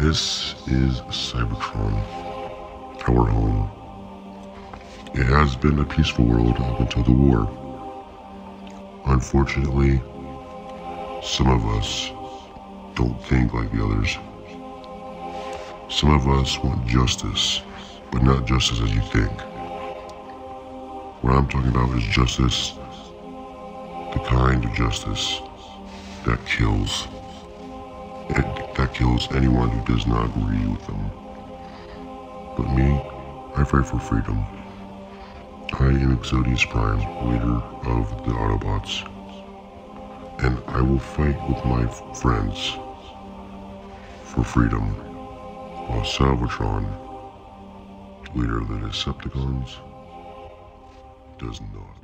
This is Cybertron, our home. It has been a peaceful world up until the war. Unfortunately, some of us don't think like the others. Some of us want justice, but not justice as you think. What I'm talking about is justice, the kind of justice that kills. That kills anyone who does not agree with them. But me, I fight for freedom. I am Xodious Prime, leader of the Autobots. And I will fight with my friends for freedom, while Cybertron, leader of the Decepticons, does not.